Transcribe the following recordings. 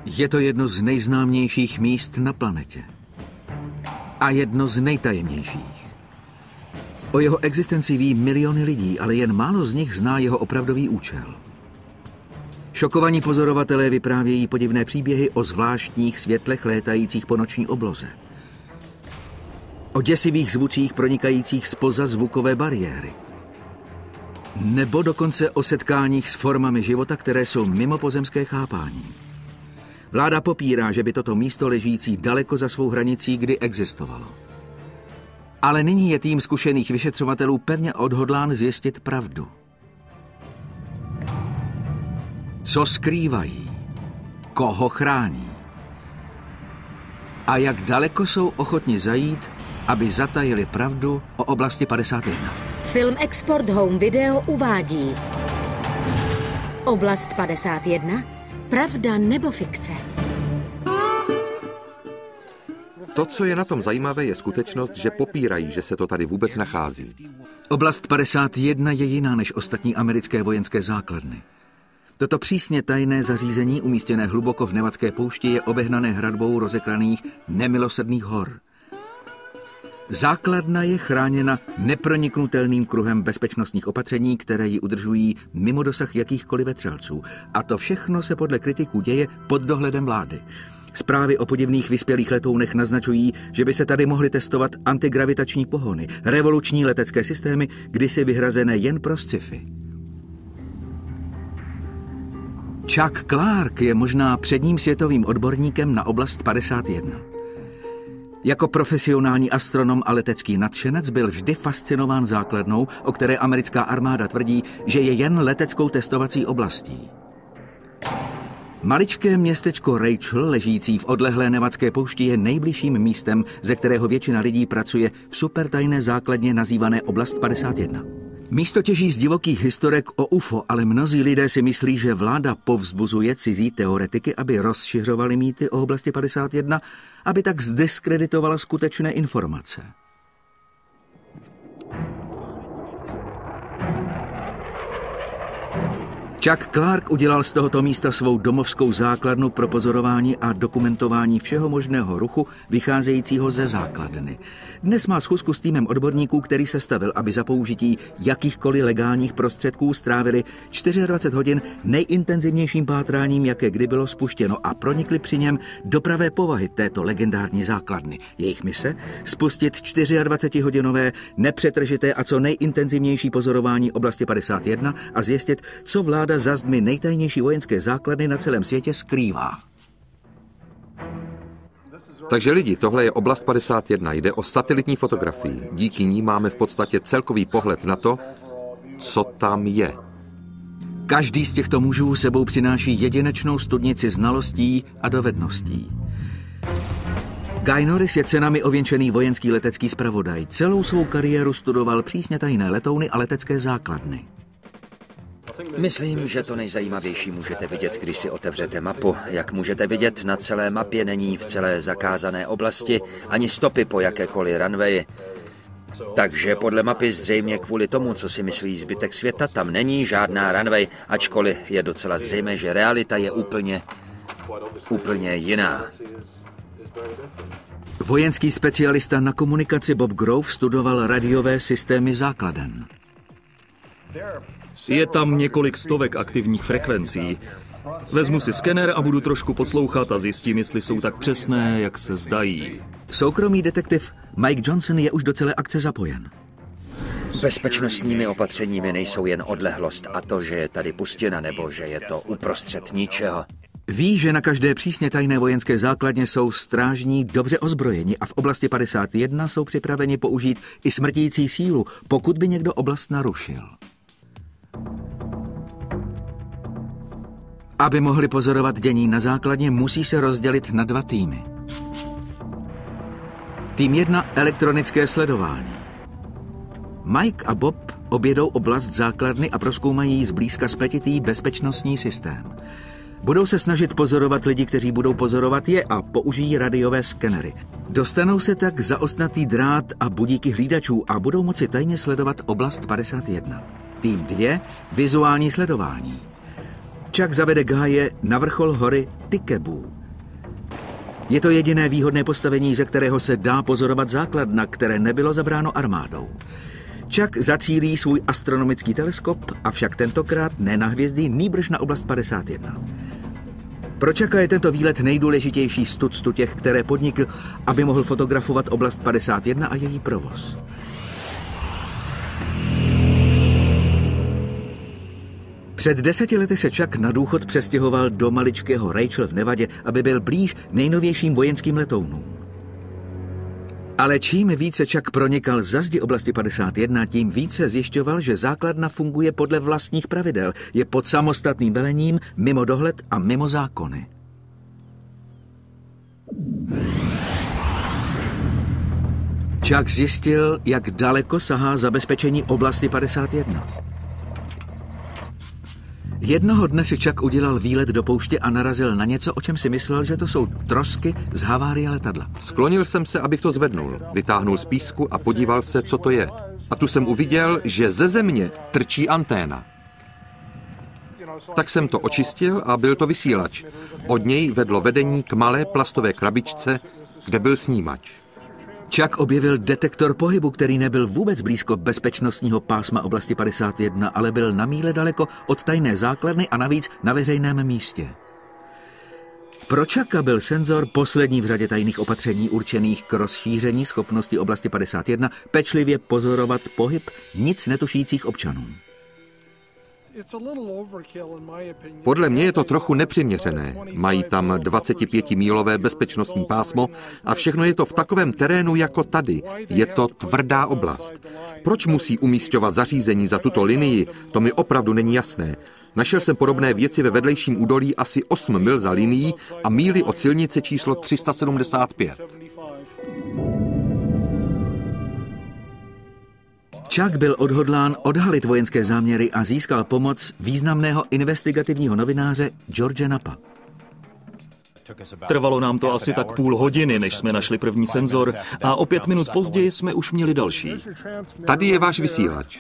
Je to jedno z nejznámějších míst na planetě. A jedno z nejtajemnějších. O jeho existenci ví miliony lidí, ale jen málo z nich zná jeho opravdový účel. Šokovaní pozorovatelé vyprávějí podivné příběhy o zvláštních světlech létajících po noční obloze. O děsivých zvucích pronikajících zpoza zvukové bariéry. Nebo dokonce o setkáních s formami života, které jsou mimo pozemské chápání. Vláda popírá, že by toto místo ležící daleko za svou hranicí kdy existovalo. Ale nyní je tým zkušených vyšetřovatelů pevně odhodlán zjistit pravdu. Co skrývají? Koho chrání? A jak daleko jsou ochotni zajít, aby zatajili pravdu o oblasti 51? Film Export Home Video uvádí Oblast 51. Pravda nebo fikce? To, co je na tom zajímavé, je skutečnost, že popírají, že se to tady vůbec nachází. Oblast 51 je jiná než ostatní americké vojenské základny. Toto přísně tajné zařízení, umístěné hluboko v nevadské poušti, je obehnané hradbou rozekraných nemilosrdných hor. Základna je chráněna neproniknutelným kruhem bezpečnostních opatření, které ji udržují mimo dosah jakýchkoliv vetřelců. A to všechno se podle kritiků děje pod dohledem vlády. Zprávy o podivných vyspělých letounech naznačují, že by se tady mohly testovat antigravitační pohony, revoluční letecké systémy, kdysi vyhrazené jen pro sci-fi. Chuck Clark je možná předním světovým odborníkem na oblast 51. Jako profesionální astronom a letecký nadšenec byl vždy fascinován základnou, o které americká armáda tvrdí, že je jen leteckou testovací oblastí. Maličké městečko Rachel, ležící v odlehlé nevadské poušti, je nejbližším místem, ze kterého většina lidí pracuje v supertajné základně nazývané oblast 51. Místo těží z divokých historek o UFO, ale mnozí lidé si myslí, že vláda povzbuzuje cizí teoretiky, aby rozšiřovali mýty o oblasti 51, aby tak zdiskreditovala skutečné informace. Chuck Clark udělal z tohoto místa svou domovskou základnu pro pozorování a dokumentování všeho možného ruchu vycházejícího ze základny. Dnes má schůzku s týmem odborníků, který se stavil, aby za použití jakýchkoliv legálních prostředků strávili 24 hodin nejintenzivnějším pátráním, jaké kdy bylo spuštěno, a pronikli při něm do pravé povahy této legendární základny. Jejich mise? Spustit 24-hodinové, nepřetržité a co nejintenzivnější pozorování oblasti 51 a zjistit, co vláda za zdmi nejtajnější vojenské základny na celém světě skrývá. Takže lidi, tohle je oblast 51, jde o satelitní fotografii. Díky ní máme v podstatě celkový pohled na to, co tam je. Každý z těchto mužů sebou přináší jedinečnou studnici znalostí a dovedností. Guy Norris je cenami ověnčený vojenský letecký zpravodaj. Celou svou kariéru studoval přísně tajné letouny a letecké základny. Myslím, že to nejzajímavější můžete vidět, když si otevřete mapu. Jak můžete vidět, na celé mapě není v celé zakázané oblasti ani stopy po jakékoliv runwayi. Takže podle mapy zřejmě kvůli tomu, co si myslí zbytek světa, tam není žádná runway, ačkoliv je docela zřejmé, že realita je úplně jiná. Vojenský specialista na komunikaci Bob Grove studoval radiové systémy základen. Je tam několik stovek aktivních frekvencí. Vezmu si skener a budu trošku poslouchat a zjistím, jestli jsou tak přesné, jak se zdají. Soukromý detektiv Mike Johnson je už do celé akce zapojen. Bezpečnostními opatřeními nejsou jen odlehlost a to, že je tady pustina nebo že je to uprostřed ničeho. Ví, že na každé přísně tajné vojenské základně jsou strážní dobře ozbrojeni a v oblasti 51 jsou připraveni použít i smrtící sílu, pokud by někdo oblast narušil. Aby mohli pozorovat dění na základně, musí se rozdělit na dva týmy. Tým 1 elektronické sledování. Mike a Bob objedou oblast základny a prozkoumají zblízka spletitý bezpečnostní systém. Budou se snažit pozorovat lidi, kteří budou pozorovat je, a použijí radiové skenery. Dostanou se tak za ostnatý drát a budíky hlídačů a budou moci tajně sledovat oblast 51. Tým 2 vizuální sledování. Chuck zavede Guye na vrchol hory Tikebu. Je to jediné výhodné postavení, ze kterého se dá pozorovat základna, které nebylo zabráno armádou. Chuck zacílí svůj astronomický teleskop, avšak tentokrát ne na hvězdy, nýbrž na oblast 51. Pro Chucka je tento výlet nejdůležitější z tuctu těch, které podnikl, aby mohl fotografovat oblast 51 a její provoz. Před 10 lety se Chuck na důchod přestěhoval do maličkého Rachel v Nevadě, aby byl blíž nejnovějším vojenským letounům. Ale čím více Chuck pronikal za zdi oblasti 51, tím více zjišťoval, že základna funguje podle vlastních pravidel, je pod samostatným velením, mimo dohled a mimo zákony. Chuck zjistil, jak daleko sahá zabezpečení oblasti 51. Jednoho dne si Chuck udělal výlet do pouště a narazil na něco, o čem si myslel, že to jsou trosky z havárie letadla. Sklonil jsem se, abych to zvednul. Vytáhnul z písku a podíval se, co to je. A tu jsem uviděl, že ze země trčí anténa. Tak jsem to očistil a byl to vysílač. Od něj vedlo vedení k malé plastové krabičce, kde byl snímač. Chuck objevil detektor pohybu, který nebyl vůbec blízko bezpečnostního pásma oblasti 51, ale byl na míle daleko od tajné základny a navíc na veřejném místě. Pro Chucka byl senzor poslední v řadě tajných opatření určených k rozšíření schopnosti oblasti 51 pečlivě pozorovat pohyb nic netušících občanů. Podle mě je to trochu nepřiměřené. Mají tam 25-mílové bezpečnostní pásmo a všechno je to v takovém terénu jako tady. Je to tvrdá oblast. Proč musí umísťovat zařízení za tuto linii, to mi opravdu není jasné. Našel jsem podobné věci ve vedlejším údolí asi 8 mil za linií a míli od silnice číslo 375. Chuck byl odhodlán odhalit vojenské záměry a získal pomoc významného investigativního novináře George Nappa. Trvalo nám to asi tak půl hodiny, než jsme našli první senzor a o 5 minut později jsme už měli další. Tady je váš vysílač.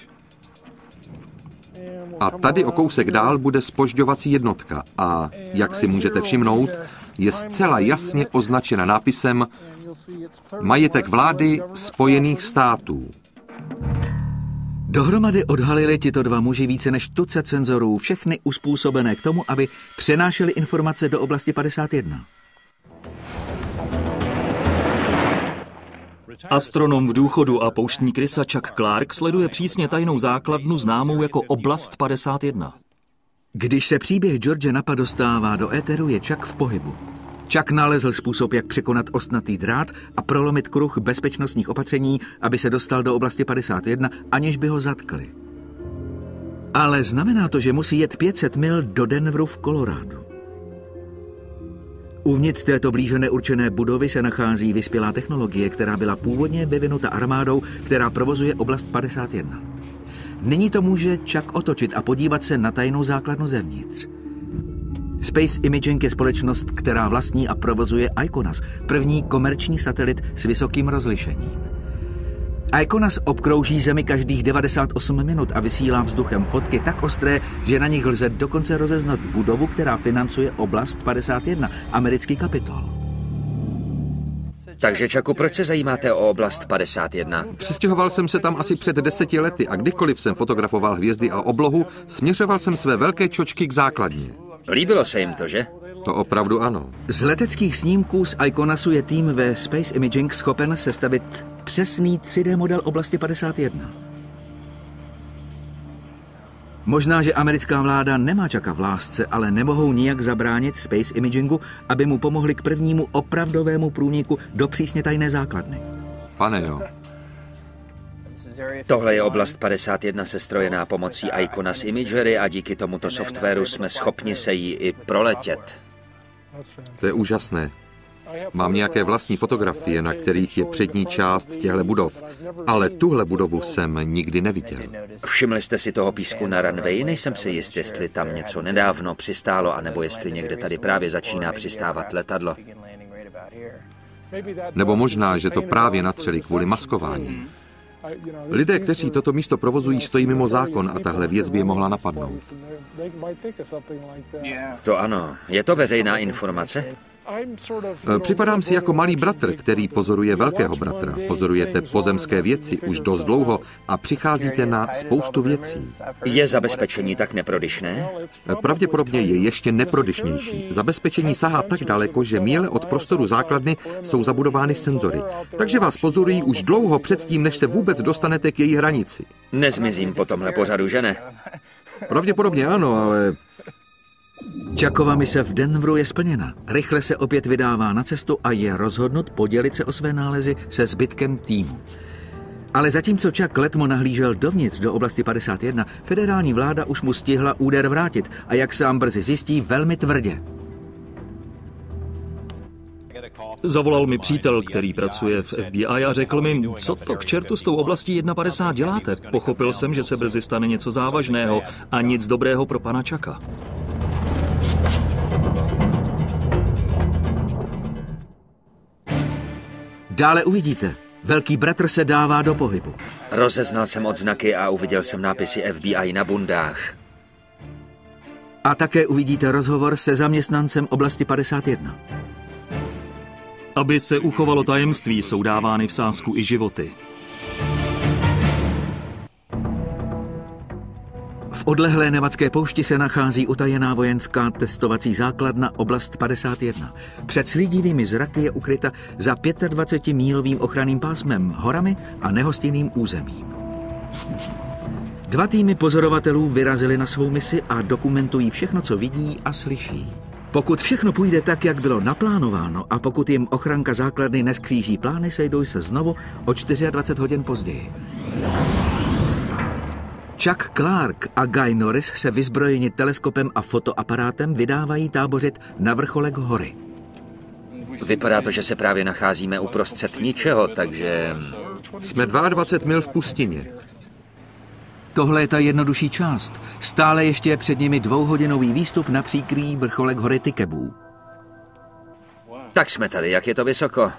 A tady o kousek dál bude zpožďovací jednotka a, jak si můžete všimnout, je zcela jasně označena nápisem Majetek vlády Spojených států. Dohromady odhalili tito dva muži více než tucet senzorů, všechny uspůsobené k tomu, aby přenášeli informace do oblasti 51. Astronom v důchodu a pouštní krysa Chuck Clark sleduje přísně tajnou základnu známou jako oblast 51. Když se příběh George Nappa dostává do éteru, je Chuck v pohybu. Chuck nalezl způsob, jak překonat ostnatý drát a prolomit kruh bezpečnostních opatření, aby se dostal do oblasti 51, aniž by ho zatkli. Ale znamená to, že musí jet 500 mil do Denveru v Kolorádu. Uvnitř této blíže neurčené budovy se nachází vyspělá technologie, která byla původně vyvinuta armádou, která provozuje oblast 51. Nyní to může Chuck otočit a podívat se na tajnou základnu zevnitř. Space Imaging je společnost, která vlastní a provozuje ICONAS, první komerční satelit s vysokým rozlišením. ICONAS obkrouží Zemi každých 98 minut a vysílá vzduchem fotky tak ostré, že na nich lze dokonce rozeznat budovu, která financuje oblast 51, americký Kapitol. Takže, Chucku, proč se zajímáte o oblast 51? Přestěhoval jsem se tam asi před 10 lety a kdykoliv jsem fotografoval hvězdy a oblohu, směřoval jsem své velké čočky k základně. Líbilo se jim to, že? To opravdu ano. Z leteckých snímků z ICONASu je tým ve Space Imaging schopen sestavit přesný 3D model oblasti 51. Možná, že americká vláda nemá Chucka v lásce, ale nemohou nijak zabránit Space Imagingu, aby mu pomohli k prvnímu opravdovému průniku do přísně tajné základny. Pane jo. Tohle je oblast 51 sestrojená pomocí ICONAS Imagery a díky tomuto softwaru jsme schopni se jí i proletět. To je úžasné. Mám nějaké vlastní fotografie, na kterých je přední část těchto budov, ale tuhle budovu jsem nikdy neviděl. Všimli jste si toho písku na runway? Nejsem si jist, jestli tam něco nedávno přistálo, anebo jestli někde tady právě začíná přistávat letadlo. Nebo možná, že to právě natřeli kvůli maskování. Lidé, kteří toto místo provozují, stojí mimo zákon a tahle věc by je mohla napadnout. To ano. Je to veřejná informace? Připadám si jako malý bratr, který pozoruje velkého bratra. Pozorujete pozemské věci už dost dlouho a přicházíte na spoustu věcí. Je zabezpečení tak neprodyšné? Pravděpodobně je ještě neprodyšnější. Zabezpečení sahá tak daleko, že míle od prostoru základny jsou zabudovány senzory. Takže vás pozorují už dlouho předtím, než se vůbec dostanete k její hranici. Nezmizím po tomhle pořadu, že ne? Pravděpodobně ano, ale... Chuckova mise v Denveru je splněna. Rychle se opět vydává na cestu a je rozhodnut podělit se o své nálezy se zbytkem týmu. Ale zatímco Chuck letmo nahlížel dovnitř do oblasti 51, federální vláda už mu stihla úder vrátit a jak sám brzy zjistí, velmi tvrdě. Zavolal mi přítel, který pracuje v FBI a řekl mi, co to k čertu s tou oblastí 51 děláte. Pochopil jsem, že se brzy stane něco závažného a nic dobrého pro pana Chucka. Dále uvidíte. Velký bratr se dává do pohybu. Rozeznal jsem odznaky a uviděl jsem nápisy FBI na bundách. A také uvidíte rozhovor se zaměstnancem oblasti 51. Aby se uchovalo tajemství, jsou dávány v sázku i životy. V odlehlé nevadské poušti se nachází utajená vojenská testovací základna oblast 51. Před slídivými zraky je ukryta za 25-mílovým ochranným pásmem, horami a nehostinným územím. 2 týmy pozorovatelů vyrazili na svou misi a dokumentují všechno, co vidí a slyší. Pokud všechno půjde tak, jak bylo naplánováno a pokud jim ochranka základny neskříží plány, sejdou se znovu o 24 hodin později. Chuck Clark a Guy Norris se vyzbrojeni teleskopem a fotoaparátem vydávají tábořit na vrcholek hory. Vypadá to, že se právě nacházíme uprostřed ničeho, takže... Jsme 22 mil v pustině. Tohle je ta jednodušší část. Stále ještě je před nimi 2hodinový výstup na příkrý vrcholek hory Tikebů. Tak jsme tady, jak je to vysoko?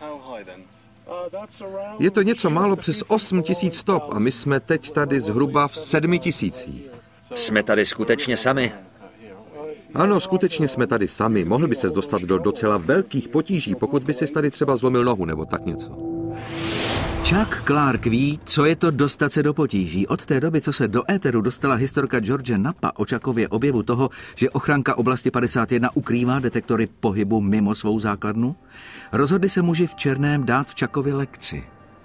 Je to něco málo přes 8 000 stop a my jsme teď tady zhruba v 7 000. Jsme tady skutečně sami? Ano, skutečně jsme tady sami. Mohl by ses dostat do docela velkých potíží, pokud by si tady třeba zlomil nohu nebo tak něco. Chuck Clark ví, co je to dostat se do potíží. Od té doby, co se do éteru dostala historka George Nappa o Chuckově objevu toho, že ochranka oblasti 51 ukrývá detektory pohybu mimo svou základnu, rozhodli se muži v černém dát Chuckovi lekci.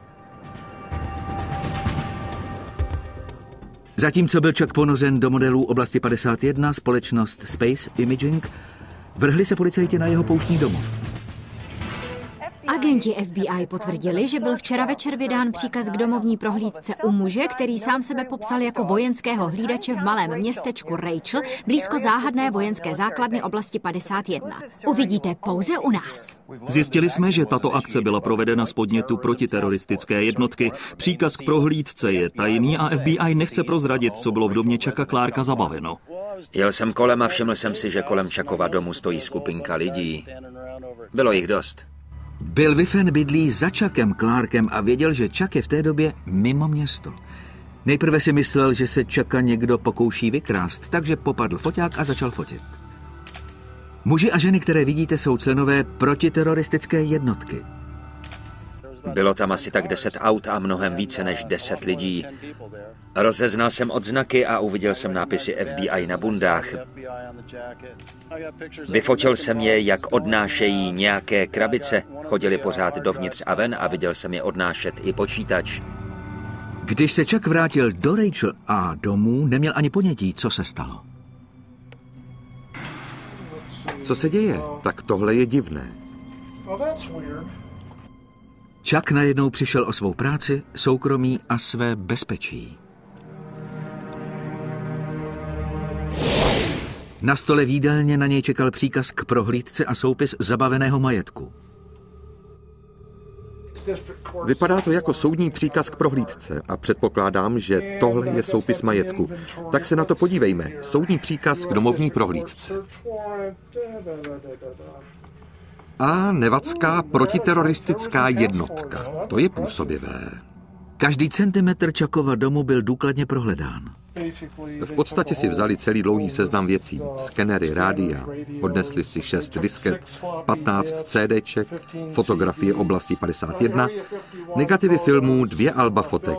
Zatímco byl Chuck ponořen do modelů oblasti 51, společnost Space Imaging, vrhli se policajti na jeho pouštní domov. Agenti FBI potvrdili, že byl včera večer vydán příkaz k domovní prohlídce u muže, který sám sebe popsal jako vojenského hlídače v malém městečku Rachel, blízko záhadné vojenské základny oblasti 51. Uvidíte pouze u nás. Zjistili jsme, že tato akce byla provedena z podnětu protiteroristické jednotky. Příkaz k prohlídce je tajný a FBI nechce prozradit, co bylo v domě Chucka Clarka zabaveno. Jel jsem kolem a všiml jsem si, že kolem Chuckova domu stojí skupinka lidí. Bylo jich dost. Bill Wiffen bydlí za Chuckem Clarkem a věděl, že Chuck je v té době mimo město. Nejprve si myslel, že se Chucka někdo pokouší vykrást, takže popadl foťák a začal fotit. Muži a ženy, které vidíte, jsou členové protiteroristické jednotky. Bylo tam asi tak 10 aut a mnohem více než 10 lidí. Rozeznal jsem odznaky a uviděl jsem nápisy FBI na bundách. Vyfotil jsem je, jak odnášejí nějaké krabice. Chodili pořád dovnitř a ven a viděl jsem je odnášet i počítač. Když se Chuck vrátil do Rachel a domů, neměl ani ponětí, co se stalo. Co se děje? Tak tohle je divné. Chuck najednou přišel o svou práci, soukromí a své bezpečí. Na stole v jídelně na něj čekal příkaz k prohlídce a soupis zabaveného majetku. Vypadá to jako soudní příkaz k prohlídce a předpokládám, že tohle je soupis majetku. Tak se na to podívejme. Soudní příkaz k domovní prohlídce. A nevadská protiteroristická jednotka. To je působivé. Každý centimetr Chuckova domu byl důkladně prohledán. V podstatě si vzali celý dlouhý seznam věcí. Skenery, rádia, odnesli si 6 disket, 15 CDček, fotografie oblasti 51, negativy filmů, 2 alba fotek.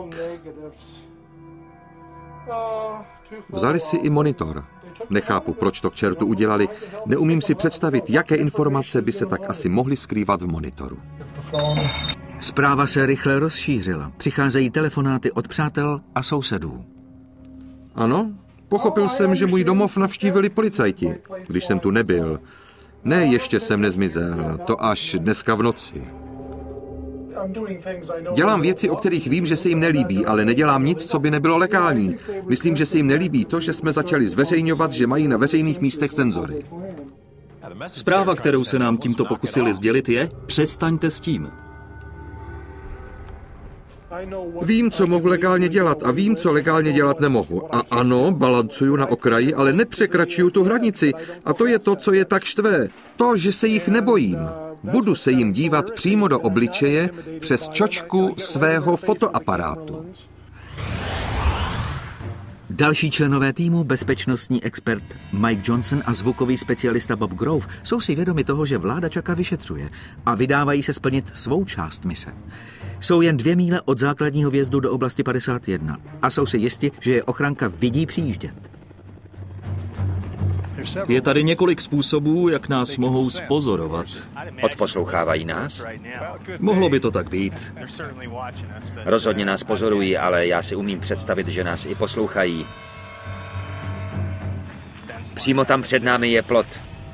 Vzali si i monitor. Nechápu, proč to k čertu udělali. Neumím si představit, jaké informace by se tak asi mohly skrývat v monitoru. Zpráva se rychle rozšířila. Přicházejí telefonáty od přátel a sousedů. Ano, pochopil jsem, že můj domov navštívili policajti, když jsem tu nebyl. Ne, ještě jsem nezmizel, to až dneska v noci. Dělám věci, o kterých vím, že se jim nelíbí, ale nedělám nic, co by nebylo legální. Myslím, že se jim nelíbí to, že jsme začali zveřejňovat, že mají na veřejných místech senzory. Zpráva, kterou se nám tímto pokusili sdělit, je: přestaňte s tím. Vím, co mohu legálně dělat a vím, co legálně dělat nemohu. A ano, balancuju na okraji, ale nepřekračuju tu hranici. A to je to, co je tak štve. To, že se jich nebojím. Budu se jim dívat přímo do obličeje přes čočku svého fotoaparátu. Další členové týmu, bezpečnostní expert Mike Johnson a zvukový specialista Bob Grove, jsou si vědomi toho, že vláda Chucka vyšetřuje a vydávají se splnit svou část mise. Jsou jen 2 míle od základního vjezdu do oblasti 51 a jsou si jisti, že je ochranka vidí přijíždět. Je tady několik způsobů, jak nás mohou zpozorovat. Odposlouchávají nás? Mohlo by to tak být. Rozhodně nás pozorují, ale já si umím představit, že nás i poslouchají. Přímo tam před námi je plot.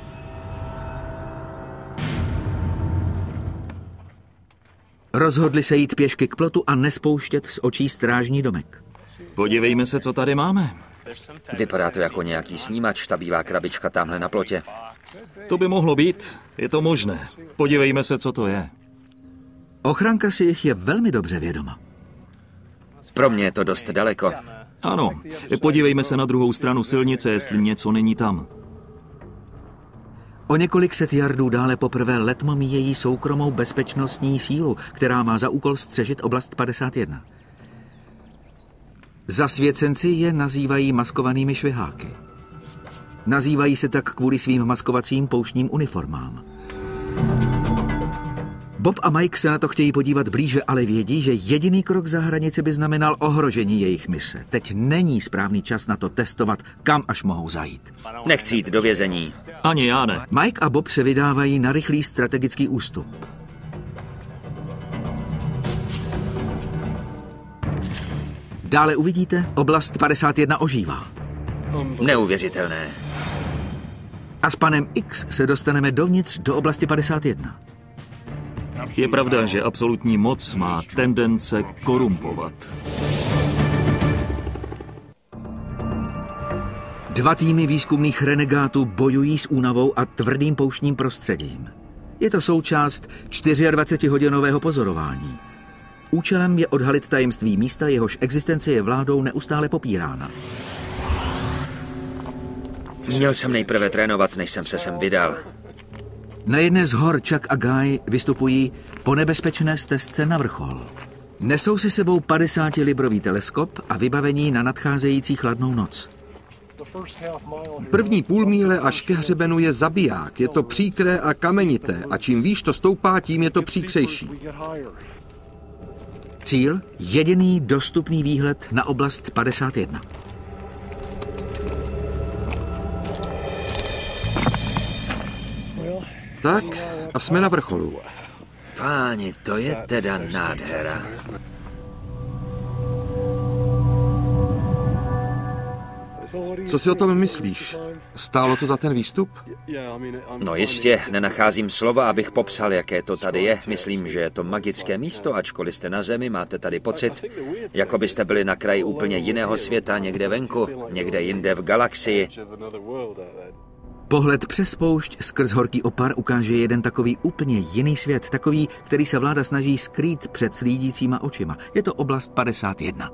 Rozhodli se jít pěšky k plotu a nespouštět z očí strážní domek. Podívejme se, co tady máme. Vypadá to jako nějaký snímač, ta bílá krabička tamhle na plotě. To by mohlo být, je to možné. Podívejme se, co to je. Ochranka si jich je velmi dobře vědoma. Pro mě je to dost daleko. Ano, podívejme se na druhou stranu silnice, jestli něco není tam. O několik set jardů dále poprvé letmo míjejí soukromou bezpečnostní sílu, která má za úkol střežit oblast 51. Zasvěcenci je nazývají maskovanými šviháky. Nazývají se tak kvůli svým maskovacím pouštním uniformám. Bob a Mike se na to chtějí podívat blíže, ale vědí, že jediný krok za hranici by znamenal ohrožení jejich mise. Teď není správný čas na to testovat, kam až mohou zajít. Nechci jít do vězení. Ani já ne. Mike a Bob se vydávají na rychlý strategický ústup. Dále uvidíte, oblast 51 ožívá. Neuvěřitelné. A s panem X se dostaneme dovnitř do oblasti 51. Je pravda, že absolutní moc má tendence korumpovat. 2 týmy výzkumných renegátů bojují s únavou a tvrdým pouštním prostředím. Je to součást 24hodinového pozorování. Účelem je odhalit tajemství místa, jehož existence je vládou neustále popírána. Měl jsem nejprve trénovat, než jsem se sem vydal. Na jedné z hor Chuck a Guy vystupují po nebezpečné stezce na vrchol. Nesou si sebou 50librový teleskop a vybavení na nadcházející chladnou noc. První půl míle až ke hřebenu je zabiják. Je to příkré a kamenité a čím výš to stoupá, tím je to příkřejší. Cíl? Jediný dostupný výhled na oblast 51. Tak a jsme na vrcholu. Páni, to je teda nádhera. Co si o tom myslíš? Stálo to za ten výstup? No jistě, nenacházím slova, abych popsal, jaké to tady je. Myslím, že je to magické místo, ačkoliv jste na Zemi, máte tady pocit, jako byste byli na kraji úplně jiného světa, někde venku, někde jinde v galaxii. Pohled přes poušť skrz horký opar ukáže jeden takový úplně jiný svět, takový, který se vláda snaží skrýt před slídícíma očima. Je to oblast 51.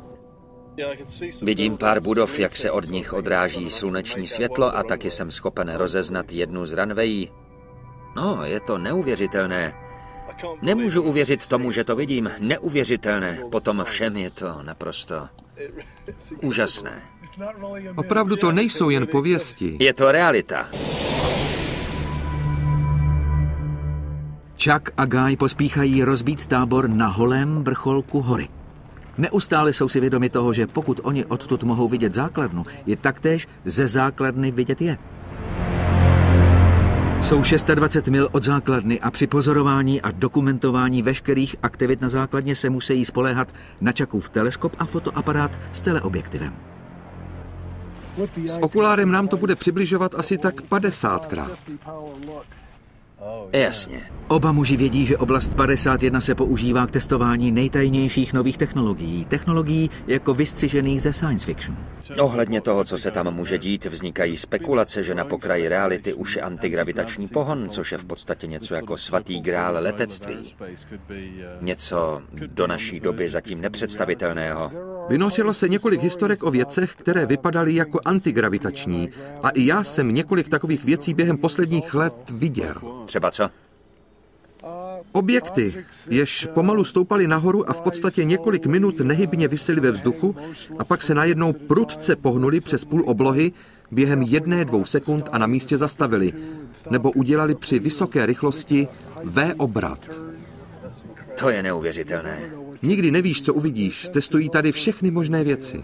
Vidím pár budov, jak se od nich odráží sluneční světlo a taky jsem schopen rozeznat jednu z runwají. No, je to neuvěřitelné. Nemůžu uvěřit tomu, že to vidím. Neuvěřitelné. Potom všem je to naprosto... Úžasné. Opravdu to nejsou jen pověsti. Je to realita. Chuck a Guy pospíchají rozbít tábor na holém vrcholku hory. Neustále jsou si vědomi toho, že pokud oni odtud mohou vidět základnu, je taktéž ze základny vidět je. Jsou 26 mil od základny a při pozorování a dokumentování veškerých aktivit na základně se musí spoléhat na Chuckův teleskop a fotoaparát s teleobjektivem. S okulárem nám to bude přibližovat asi tak 50krát. Jasně. Oba muži vědí, že oblast 51 se používá k testování nejtajnějších nových technologií. Technologií jako vystřižených ze science fiction. Ohledně toho, co se tam může dít, vznikají spekulace, že na pokraji reality už je antigravitační pohon, což je v podstatě něco jako svatý grál letectví. Něco do naší doby zatím nepředstavitelného. Vynořilo se několik historek o věcech, které vypadaly jako antigravitační. A i já jsem několik takových věcí během posledních let viděl. Třeba co? Objekty, jež pomalu stoupaly nahoru a v podstatě několik minut nehybně visely ve vzduchu a pak se najednou prudce pohnuli přes půl oblohy během 1-2 sekund a na místě zastavili, nebo udělali při vysoké rychlosti V-obrat. To je neuvěřitelné. Nikdy nevíš, co uvidíš. Testují tady všechny možné věci.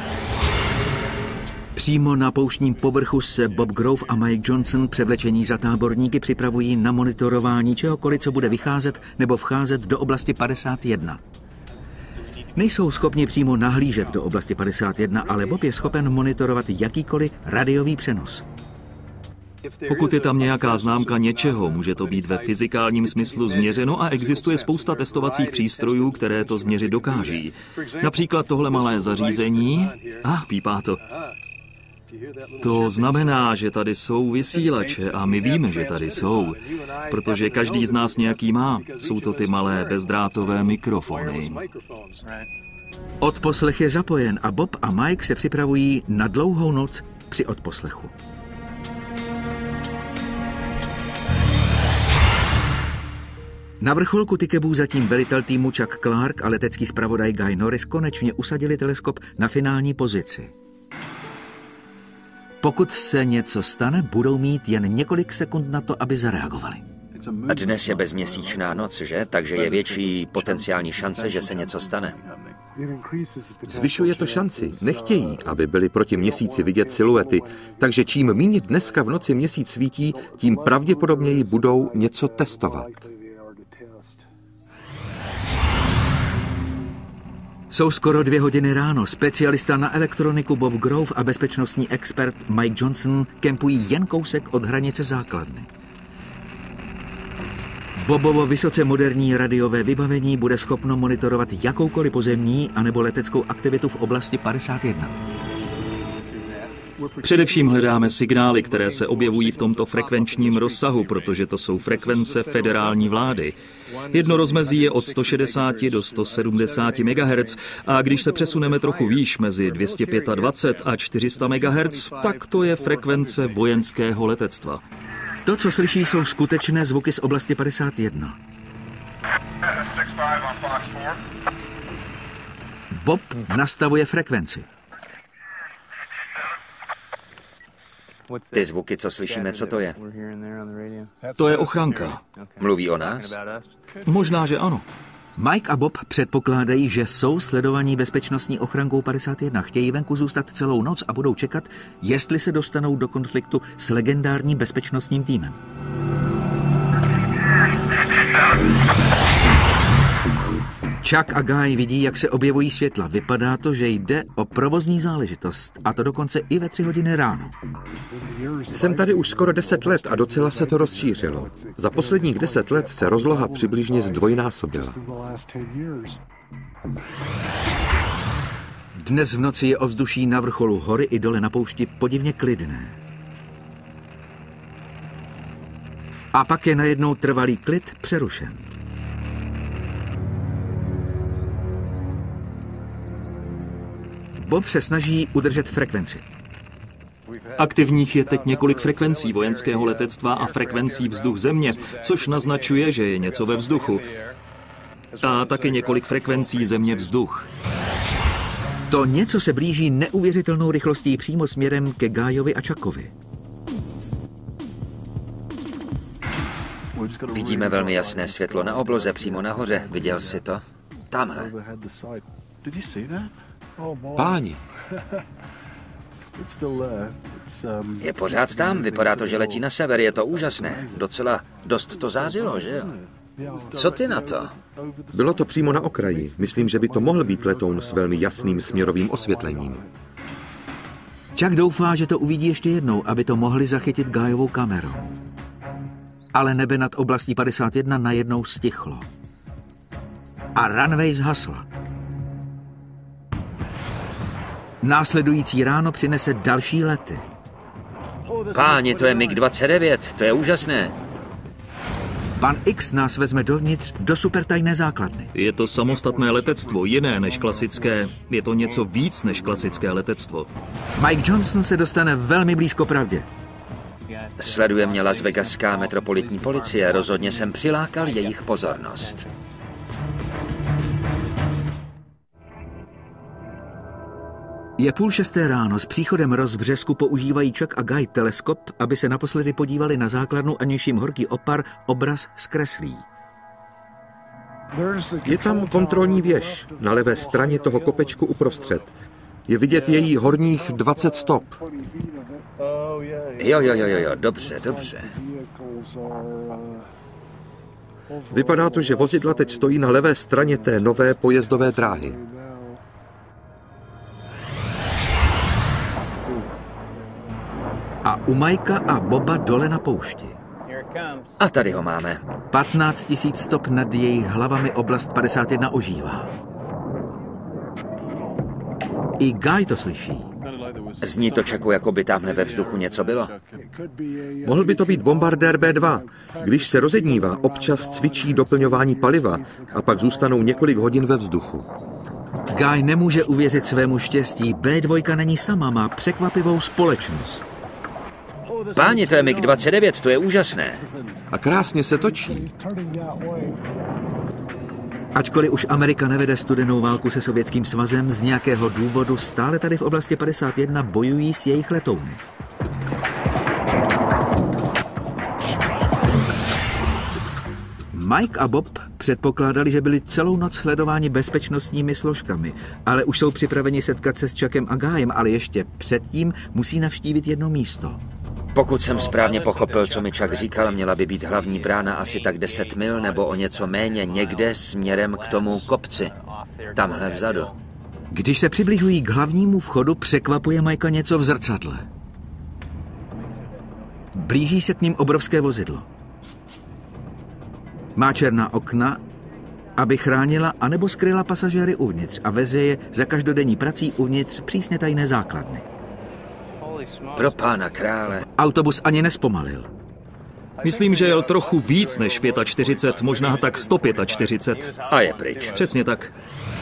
Přímo na pouštním povrchu se Bob Grove a Mike Johnson převlečení za táborníky připravují na monitorování čehokoliv, co bude vycházet nebo vcházet do oblasti 51. Nejsou schopni přímo nahlížet do oblasti 51, ale Bob je schopen monitorovat jakýkoliv radiový přenos. Pokud je tam nějaká známka něčeho, může to být ve fyzikálním smyslu změřeno a existuje spousta testovacích přístrojů, které to změřit dokáží. Například tohle malé zařízení. Pípá to. To znamená, že tady jsou vysílače a my víme, že tady jsou, protože každý z nás nějaký má. Jsou to ty malé bezdrátové mikrofony. Odposlech je zapojen a Bob a Mike se připravují na dlouhou noc při odposlechu. Na vrcholku Tykebů zatím velitel týmu Chuck Clark a letecký zpravodaj Guy Norris konečně usadili teleskop na finální pozici. Pokud se něco stane, budou mít jen několik sekund na to, aby zareagovali. A dnes je bezměsíčná noc, že? Takže je větší potenciální šance, že se něco stane. Zvyšuje to šanci. Nechtějí, aby byli proti měsíci vidět siluety, takže čím míň dneska v noci měsíc svítí, tím pravděpodobněji budou něco testovat. Jsou skoro 2 hodiny ráno. Specialista na elektroniku Bob Grove a bezpečnostní expert Mike Johnson kempují jen kousek od hranice základny. Bobovo vysoce moderní radiové vybavení bude schopno monitorovat jakoukoliv pozemní anebo leteckou aktivitu v oblasti 51. Především hledáme signály, které se objevují v tomto frekvenčním rozsahu, protože to jsou frekvence federální vlády. Jedno rozmezí je od 160 do 170 MHz a když se přesuneme trochu výš mezi 225 a 400 MHz, tak to je frekvence vojenského letectva. To, co slyší, jsou skutečné zvuky z oblasti 51. Bob nastavuje frekvenci. Ty zvuky, co slyšíme, co to je? To je ochranka. Mluví o nás? Možná, že ano. Mike a Bob předpokládají, že jsou sledovaní bezpečnostní ochrankou 51. Chtějí venku zůstat celou noc a budou čekat, jestli se dostanou do konfliktu s legendárním bezpečnostním týmem. Chuck a Guy vidí, jak se objevují světla. Vypadá to, že jde o provozní záležitost, a to dokonce i ve 3 hodiny ráno. Jsem tady už skoro 10 let a docela se to rozšířilo. Za posledních 10 let se rozloha přibližně zdvojnásobila. Dnes v noci je ovzduší na vrcholu hory i dole na poušti podivně klidné. A pak je najednou trvalý klid přerušen. Bob se snaží udržet frekvenci. Aktivních je teď několik frekvencí vojenského letectva a frekvencí vzduch-země, což naznačuje, že je něco ve vzduchu. A taky několik frekvencí země-vzduch. To něco se blíží neuvěřitelnou rychlostí přímo směrem ke Guyovi a Chuckovi. Vidíme velmi jasné světlo na obloze přímo nahoře. Viděl jsi to? Tamhle. Páni, Je pořád tam, vypadá to, že letí na sever, je to úžasné. Docela dost to zářilo, že jo? Co ty na to? bylo to přímo na okraji. Myslím, že by to mohl být letoun s velmi jasným směrovým osvětlením. Chuck doufá, že to uvidí ještě jednou, aby to mohli zachytit Guyovou kamerou. Ale nebe nad oblastí 51 najednou stichlo. A runway zhasla. Následující ráno přinese další lety. Páni, to je MiG-29, to je úžasné. Pan X nás vezme dovnitř do supertajné základny. Je to samostatné letectvo, jiné než klasické. Je to něco víc než klasické letectvo. Mike Johnson se dostane velmi blízko pravdě. Sleduje mě Las Vegaská metropolitní policie, rozhodně jsem přilákal jejich pozornost. Je 5:30 ráno, s příchodem rozbřesku používají Chuck a Guy teleskop, aby se naposledy podívali na základnu, aniž jim horký opar obraz zkreslí. Je tam kontrolní věž na levé straně toho kopečku uprostřed. Je vidět její horních 20 stop. Jo, dobře. Vypadá to, že vozidla teď stojí na levé straně té nové pojezdové dráhy. A u Mikea a Boba dole na poušti. A tady ho máme. 15 000 stop nad jejich hlavami oblast 51 ožívá. I Guy to slyší. Zní to, Chucku, jako by tamhle ve vzduchu něco bylo. Mohl by to být bombardér B-2. Když se rozednívá, občas cvičí doplňování paliva a pak zůstanou několik hodin ve vzduchu. Guy nemůže uvěřit svému štěstí. B-2 není sama, má překvapivou společnost. Páni, to je MiG-29, to je úžasné. A krásně se točí. Ačkoliv už Amerika nevede studenou válku se Sovětským svazem, z nějakého důvodu stále tady v oblasti 51 bojují s jejich letouny. Mike a Bob předpokládali, že byli celou noc sledováni bezpečnostními složkami, ale už jsou připraveni setkat se s Chuckem a Guyem, ale ještě předtím musí navštívit jedno místo. Pokud jsem správně pochopil, co mi Chuck říkal, měla by být hlavní brána asi tak 10 mil nebo o něco méně někde směrem k tomu kopci. Tamhle vzadu. Když se přibližují k hlavnímu vchodu, překvapuje Mikea něco v zrcadle. Blíží se k ním obrovské vozidlo. Má černá okna, aby chránila anebo skryla pasažéry uvnitř a veze je za každodenní prací uvnitř přísně tajné základny. Pro pána krále. Autobus ani nespomalil. Myslím, že jel trochu víc než 45, možná tak 145. A je pryč. Přesně tak.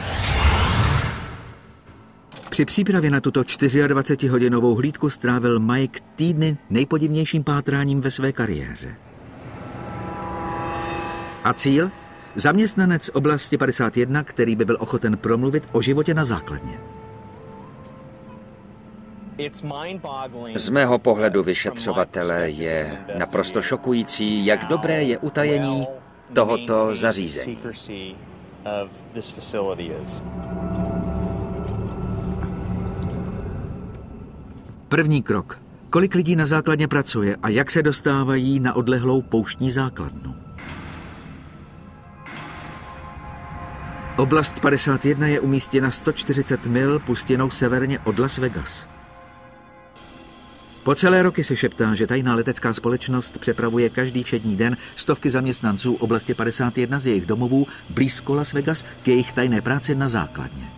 Při přípravě na tuto 24hodinovou hlídku strávil Mike týdny nejpodivnějším pátráním ve své kariéře. A cíl? Zaměstnanec oblasti 51, který by byl ochoten promluvit o životě na základně. Z mého pohledu vyšetřovatele je naprosto šokující, jak dobré je utajení tohoto zařízení. První krok. Kolik lidí na základně pracuje a jak se dostávají na odlehlou pouštní základnu? Oblast 51 je umístěna 140 mil pustěnou severně od Las Vegas. Po celé roky se šeptá, že tajná letecká společnost přepravuje každý všední den stovky zaměstnanců oblasti 51 z jejich domovů blízko Las Vegas k jejich tajné práci na základně.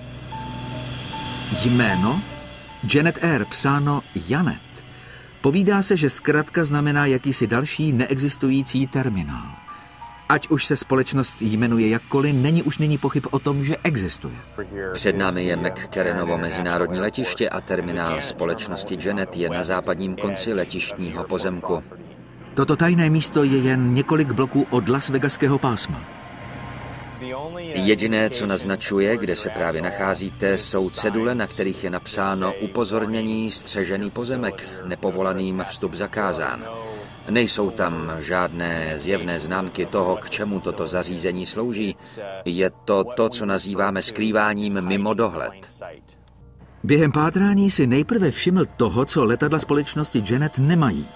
Jméno? Janet Air, psáno Janet. Povídá se, že zkratka znamená jakýsi další neexistující terminál. Ať už se společnost jmenuje jakkoliv, není už nyní pochyb o tom, že existuje. Před námi je McCarranovo mezinárodní letiště a terminál společnosti Janet je na západním konci letištního pozemku. Toto tajné místo je jen několik bloků od Las Vegaského pásma. Jediné, co naznačuje, kde se právě nacházíte, jsou cedule, na kterých je napsáno upozornění střežený pozemek, nepovolaným vstup zakázán. Nejsou tam žádné zjevné známky toho, k čemu toto zařízení slouží. Je to to, co nazýváme skrýváním mimo dohled. Během pátrání si nejprve všiml toho, co letadla společnosti Janet nemají.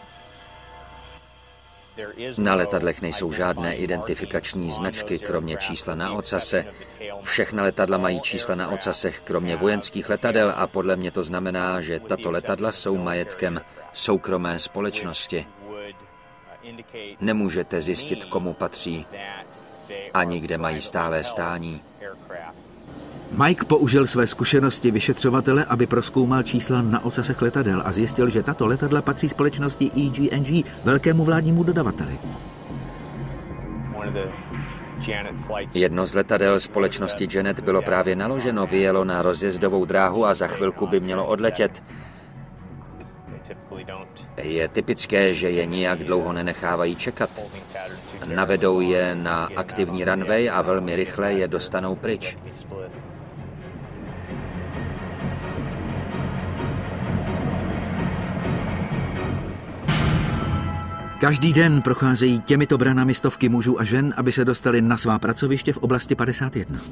Na letadlech nejsou žádné identifikační značky, kromě čísla na ocase. Všechna letadla mají čísla na ocasech, kromě vojenských letadel, a podle mě to znamená, že tato letadla jsou majetkem soukromé společnosti. Nemůžete zjistit, komu patří, ani kde mají stálé stání. Mike použil své zkušenosti vyšetřovatele, aby prozkoumal čísla na ocasech letadel a zjistil, že tato letadla patří společnosti EG&G, velkému vládnímu dodavateli. Jedno z letadel společnosti Janet bylo právě naloženo, vyjelo na rozjezdovou dráhu a za chvilku by mělo odletět. Je typické, že je nijak dlouho nenechávají čekat. Navedou je na aktivní runway a velmi rychle je dostanou pryč. Každý den procházejí těmito branami stovky mužů a žen, aby se dostali na svá pracoviště v oblasti 51.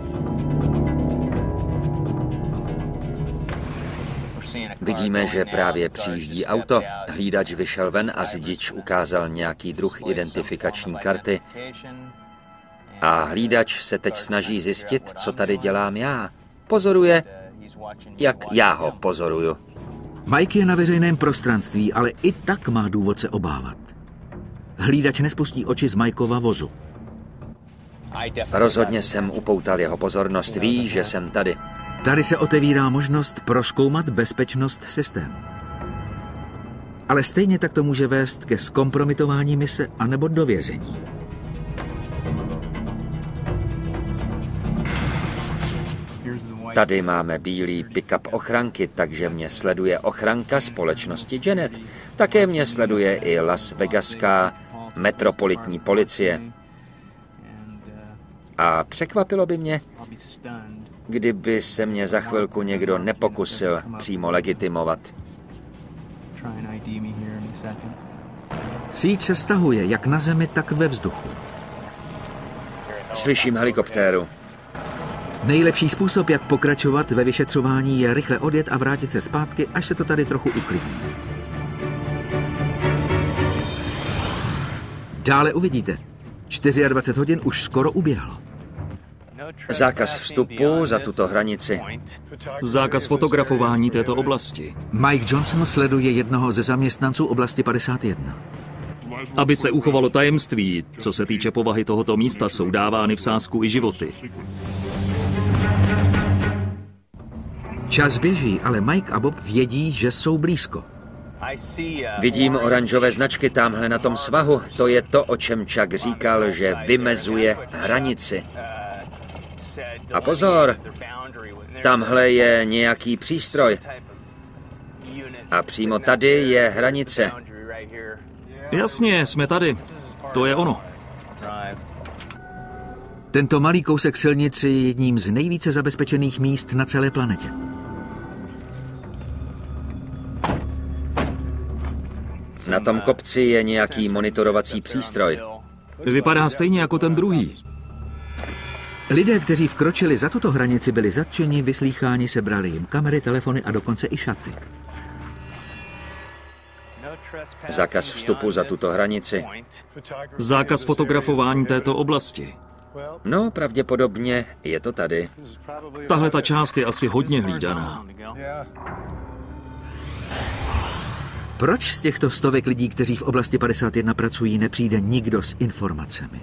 Vidíme, že právě přijíždí auto. Hlídač vyšel ven a řidič ukázal nějaký druh identifikační karty. A hlídač se teď snaží zjistit, co tady dělám já. Pozoruje, jak já ho pozoruju. Mike je na veřejném prostranství, ale i tak má důvod se obávat. Hlídač nespustí oči z Mikova vozu. Rozhodně jsem upoutal jeho pozornost. Ví, že jsem tady. Tady se otevírá možnost prozkoumat bezpečnost systému. Ale stejně tak to může vést ke zkompromitování mise anebo do vězení. Tady máme bílý pick-up ochranky, takže mě sleduje ochranka společnosti Janet. Také mě sleduje i Las Vegaská metropolitní policie. A překvapilo by mě, kdyby se mě za chvilku někdo nepokusil přímo legitimovat. Síť se stahuje jak na zemi, tak ve vzduchu. Slyším helikoptéru. Nejlepší způsob, jak pokračovat ve vyšetřování, je rychle odjet a vrátit se zpátky, až se to tady trochu uklidní. Dále uvidíte. 24 hodin už skoro uběhlo. Zákaz vstupu za tuto hranici. Zákaz fotografování této oblasti. Mike Johnson sleduje jednoho ze zaměstnanců oblasti 51. Aby se uchovalo tajemství, co se týče povahy tohoto místa, jsou dávány v sázku i životy. Čas běží, ale Mike a Bob vědí, že jsou blízko. Vidím oranžové značky tamhle na tom svahu. To je to, o čem Chuck říkal, že vymezuje hranici. A pozor, tamhle je nějaký přístroj. A přímo tady je hranice. Jasně, jsme tady. To je ono. Tento malý kousek silnice je jedním z nejvíce zabezpečených míst na celé planetě. Na tom kopci je nějaký monitorovací přístroj. Vypadá stejně jako ten druhý. Lidé, kteří vkročili za tuto hranici, byli zatčeni, vyslýcháni, sebrali jim kamery, telefony a dokonce i šaty. Zákaz vstupu za tuto hranici. Zákaz fotografování této oblasti. No, pravděpodobně je to tady. Tahle ta část je asi hodně hlídaná. Proč z těchto stovek lidí, kteří v oblasti 51 pracují, nepřijde nikdo s informacemi?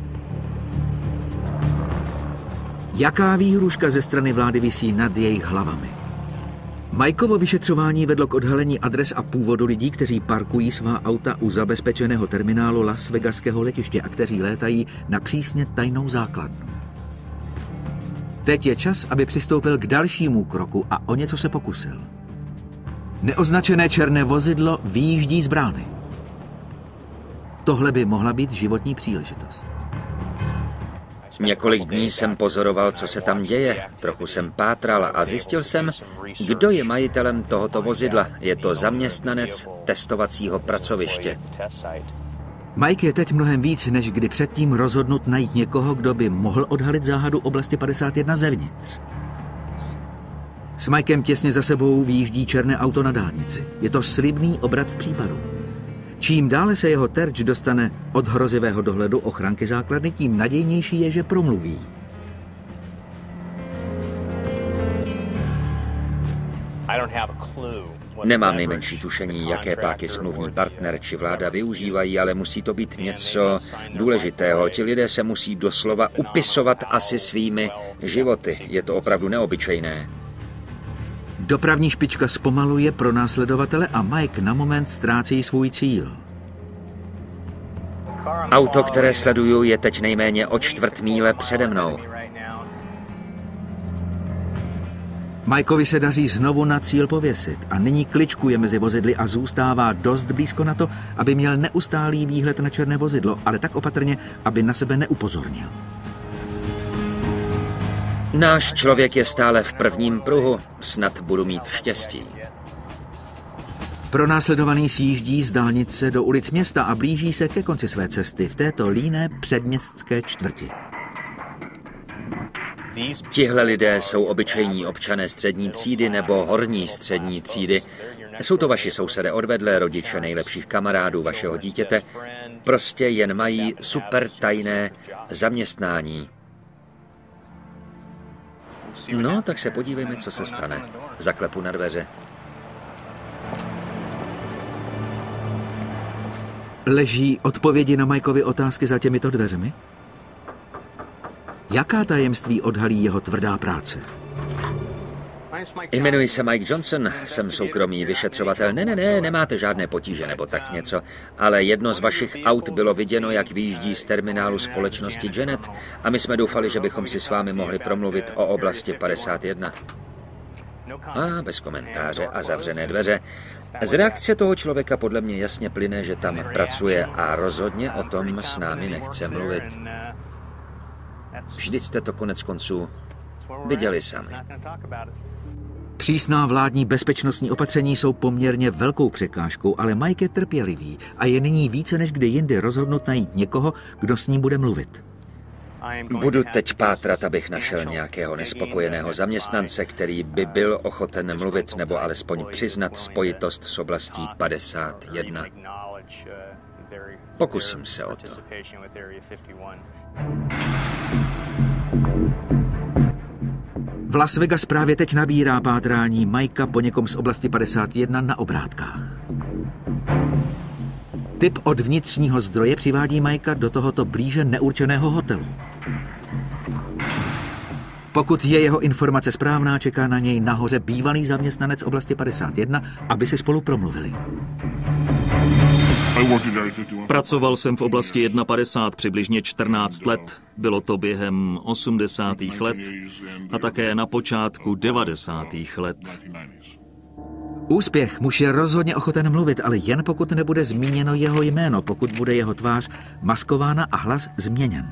Jaká výhruška ze strany vlády visí nad jejich hlavami? Mikeovo vyšetřování vedlo k odhalení adres a původu lidí, kteří parkují svá auta u zabezpečeného terminálu Las Vegaského letiště a kteří létají na přísně tajnou základnu. Teď je čas, aby přistoupil k dalšímu kroku a o něco se pokusil. Neoznačené černé vozidlo vyjíždí z brány. Tohle by mohla být životní příležitost. Několik dní jsem pozoroval, co se tam děje. Trochu jsem pátral a zjistil jsem, kdo je majitelem tohoto vozidla. Je to zaměstnanec testovacího pracoviště. Mike je teď mnohem víc, než kdy předtím rozhodnut najít někoho, kdo by mohl odhalit záhadu oblasti 51 zevnitř. S Mikem těsně za sebou vyjíždí černé auto na dálnici. Je to slibný obrat v případu. Čím dále se jeho terč dostane od hrozivého dohledu ochranky základny, tím nadějnější je, že promluví. Nemám nejmenší tušení, jaké páky smluvní partner či vláda využívají, ale musí to být něco důležitého. Ti lidé se musí doslova upisovat asi svými životy. Je to opravdu neobyčejné. Dopravní špička zpomaluje pro následovatele a Mike na moment ztrácí svůj cíl. Auto, které sleduju, je teď nejméně o 1/4 míle přede mnou. Mikeovi se daří znovu na cíl pověsit a nyní kličkuje mezi vozidly a zůstává dost blízko na to, aby měl neustálý výhled na černé vozidlo, ale tak opatrně, aby na sebe neupozornil. Náš člověk je stále v prvním pruhu. Snad budu mít štěstí. Pronásledovaný sjíždí z dálnice do ulic města a blíží se ke konci své cesty v této líné předměstské čtvrti. Tihle lidé jsou obyčejní občané střední třídy nebo horní střední třídy. Jsou to vaši sousedé odvedlé, rodiče nejlepších kamarádů vašeho dítěte. Prostě jen mají super tajné zaměstnání. No, tak se podívejme, co se stane. Zaklepu na dveře. Leží odpovědi na Mikeovy otázky za těmito dveřmi? Jaká tajemství odhalí jeho tvrdá práce? Jmenuji se Mike Johnson, jsem soukromý vyšetřovatel. Ne, nemáte žádné potíže nebo tak něco, ale jedno z vašich aut bylo viděno, jak vyjíždí z terminálu společnosti Janet a my jsme doufali, že bychom si s vámi mohli promluvit o oblasti 51. A bez komentáře a zavřené dveře. Z reakce toho člověka podle mě jasně plyne, že tam pracuje a rozhodně o tom s námi nechce mluvit. Vždyť jste to konec konců viděli sami. Přísná vládní bezpečnostní opatření jsou poměrně velkou překážkou, ale Mike je trpělivý a je nyní více než kdy jindy rozhodnut najít někoho, kdo s ním bude mluvit. Budu teď pátrat, abych našel nějakého nespokojeného zaměstnance, který by byl ochoten mluvit nebo alespoň přiznat spojitost s oblastí 51. Pokusím se o to. V Las Vegas právě teď nabírá pátrání Mikea po někom z oblasti 51 na obrátkách. Tip od vnitřního zdroje přivádí Mikea do tohoto blíže neurčeného hotelu. Pokud je jeho informace správná, čeká na něj nahoře bývalý zaměstnanec oblasti 51, aby si spolu promluvili. Pracoval jsem v oblasti 51 přibližně 14 let. Bylo to během 80. let a také na počátku 90. let. Úspěch, muž je rozhodně ochoten mluvit, ale jen pokud nebude zmíněno jeho jméno, pokud bude jeho tvář maskována a hlas změněn.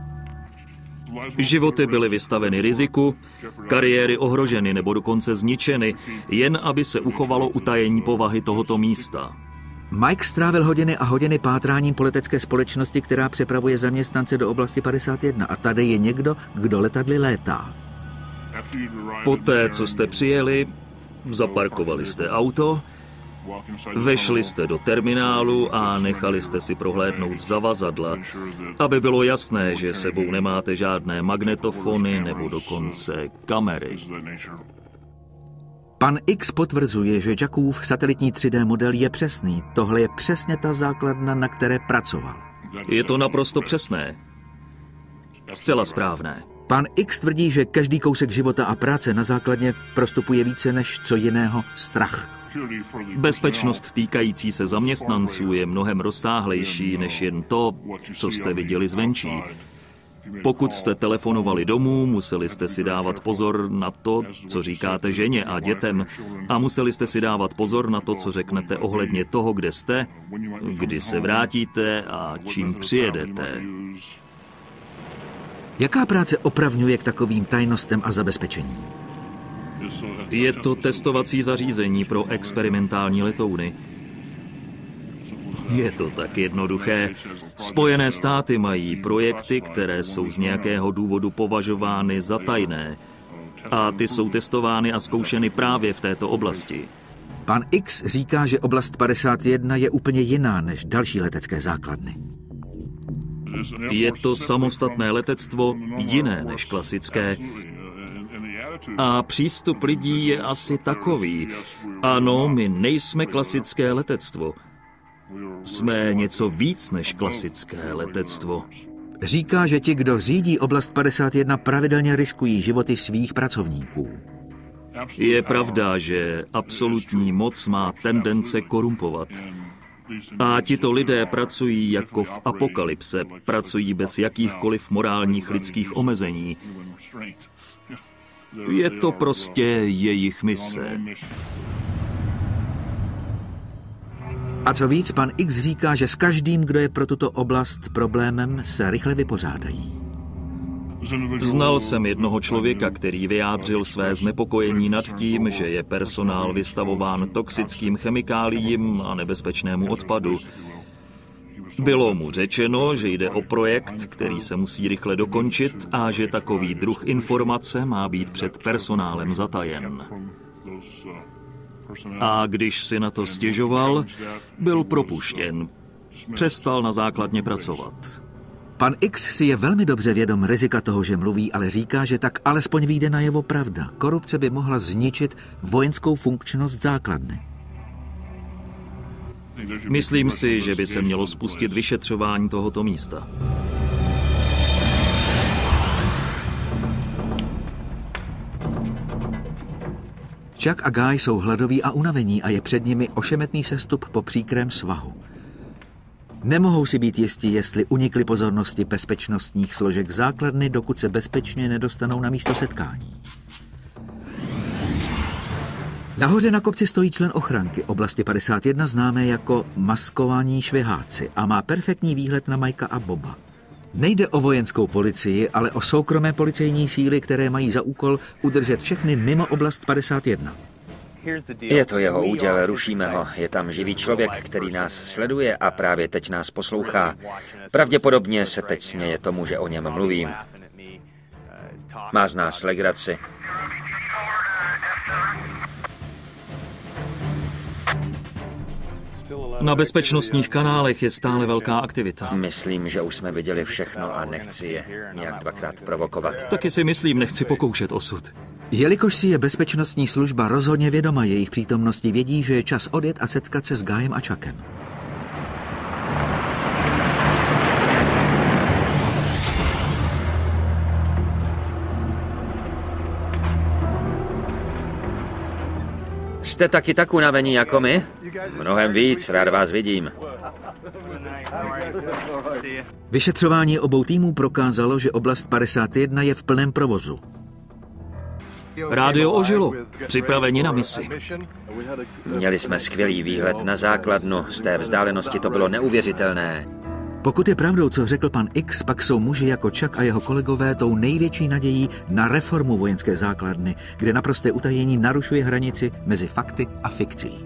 Životy byly vystaveny riziku, kariéry ohroženy nebo dokonce zničeny, jen aby se uchovalo utajení povahy tohoto místa. Mike strávil hodiny a hodiny pátráním po letecké společnosti, která přepravuje zaměstnance do oblasti 51 a tady je někdo, kdo letadly létá. Poté, co jste přijeli, zaparkovali jste auto, vešli jste do terminálu a nechali jste si prohlédnout zavazadla, aby bylo jasné, že sebou nemáte žádné magnetofony nebo dokonce kamery. Pan X potvrzuje, že Jackův satelitní 3D model je přesný. Tohle je přesně ta základna, na které pracoval. Je to naprosto přesné. Zcela správné. Pan X tvrdí, že každý kousek života a práce na základně prostupuje více než co jiného strach. Bezpečnost týkající se zaměstnanců je mnohem rozsáhlejší než jen to, co jste viděli zvenčí. Pokud jste telefonovali domů, museli jste si dávat pozor na to, co říkáte ženě a dětem, a museli jste si dávat pozor na to, co řeknete ohledně toho, kde jste, kdy se vrátíte a čím přijedete. Jaká práce opravňuje k takovým tajnostem a zabezpečením? Je to testovací zařízení pro experimentální letouny. Je to tak jednoduché. Spojené státy mají projekty, které jsou z nějakého důvodu považovány za tajné. A ty jsou testovány a zkoušeny právě v této oblasti. Pan X říká, že oblast 51 je úplně jiná než další letecké základny. Je to samostatné letectvo, jiné než klasické. A přístup lidí je asi takový. Ano, my nejsme klasické letectvo. Jsme něco víc než klasické letectvo. Říká, že ti, kdo řídí oblast 51, pravidelně riskují životy svých pracovníků. Je pravda, že absolutní moc má tendence korumpovat. A tito lidé pracují jako v apokalypse, pracují bez jakýchkoliv morálních lidských omezení. Je to prostě jejich mise. A co víc, pan X říká, že s každým, kdo je pro tuto oblast problémem, se rychle vypořádají. Znal jsem jednoho člověka, který vyjádřil své znepokojení nad tím, že je personál vystavován toxickým chemikáliím a nebezpečnému odpadu. Bylo mu řečeno, že jde o projekt, který se musí rychle dokončit a že takový druh informace má být před personálem zatajen. A když si na to stěžoval, byl propuštěn. Přestal na základně pracovat. Pan X si je velmi dobře vědom rizika toho, že mluví, ale říká, že tak alespoň vyjde najevo pravda. Korupce by mohla zničit vojenskou funkčnost základny. Myslím si, že by se mělo spustit vyšetřování tohoto místa. Chuck a Guy jsou hladoví a unavení a je před nimi ošemetný sestup po příkrém svahu. Nemohou si být jistí, jestli unikli pozornosti bezpečnostních složek základny, dokud se bezpečně nedostanou na místo setkání. Nahoře na kopci stojí člen ochranky oblasti 51, známé jako maskovaní šviháci, a má perfektní výhled na Mikea a Boba. Nejde o vojenskou policii, ale o soukromé policejní síly, které mají za úkol udržet všechny mimo oblast 51. Je to jeho úděl, rušíme ho. Je tam živý člověk, který nás sleduje a právě teď nás poslouchá. Pravděpodobně se teď směje tomu, že o něm mluvím. Má z nás legraci. Na bezpečnostních kanálech je stále velká aktivita. Myslím, že už jsme viděli všechno a nechci je nějak dvakrát provokovat. Taky si myslím, nechci pokoušet osud. Jelikož si je bezpečnostní služba rozhodně vědoma jejich přítomnosti, vědí, že je čas odjet a setkat se s Guyem a Chuckem. Jste taky tak unavení jako my? Mnohem víc, rád vás vidím. Vyšetřování obou týmů prokázalo, že oblast 51 je v plném provozu. Rádio ožilo. Připraveni na misi. Měli jsme skvělý výhled na základnu. Z té vzdálenosti to bylo neuvěřitelné. Pokud je pravdou, co řekl pan X, pak jsou muži jako Chuck a jeho kolegové tou největší nadějí na reformu vojenské základny, kde naprosté utajení narušuje hranici mezi fakty a fikcí.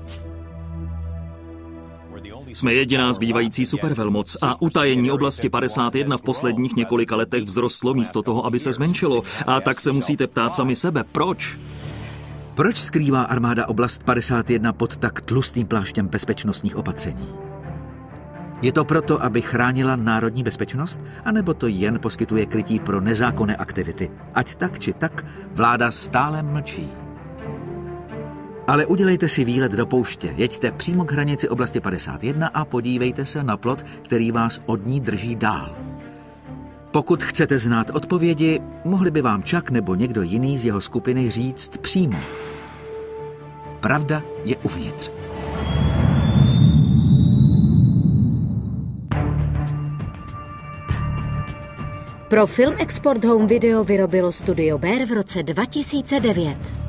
Jsme jediná zbývající supervelmoc a utajení oblasti 51 v posledních několika letech vzrostlo místo toho, aby se zmenšilo. A tak se musíte ptát sami sebe, proč? Proč skrývá armáda oblast 51 pod tak tlustým pláštěm bezpečnostních opatření? Je to proto, aby chránila národní bezpečnost, anebo to jen poskytuje krytí pro nezákonné aktivity? Ať tak či tak, vláda stále mlčí. Ale udělejte si výlet do pouště, jeďte přímo k hranici oblasti 51 a podívejte se na plot, který vás od ní drží dál. Pokud chcete znát odpovědi, mohli by vám Chuck nebo někdo jiný z jeho skupiny říct přímo. Pravda je uvnitř. Pro film Export Home Video vyrobilo Studio Bear v roce 2009.